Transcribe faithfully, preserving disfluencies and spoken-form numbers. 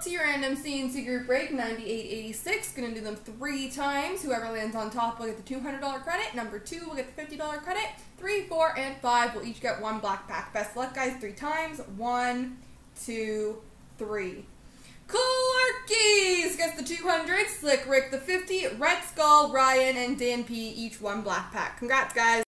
T random C and C group break ninety-eight eighty-six. Gonna do them three times. Whoever lands on top will get the two hundred dollar credit. Number two will get the fifty dollar credit. Three, four, and five will each get one black pack. Best luck, guys. Three times. One, two, three. Clarkies gets the two hundred. Slick Rick the fifty. Red Skull, Ryan, and Dan P each one black pack. Congrats, guys.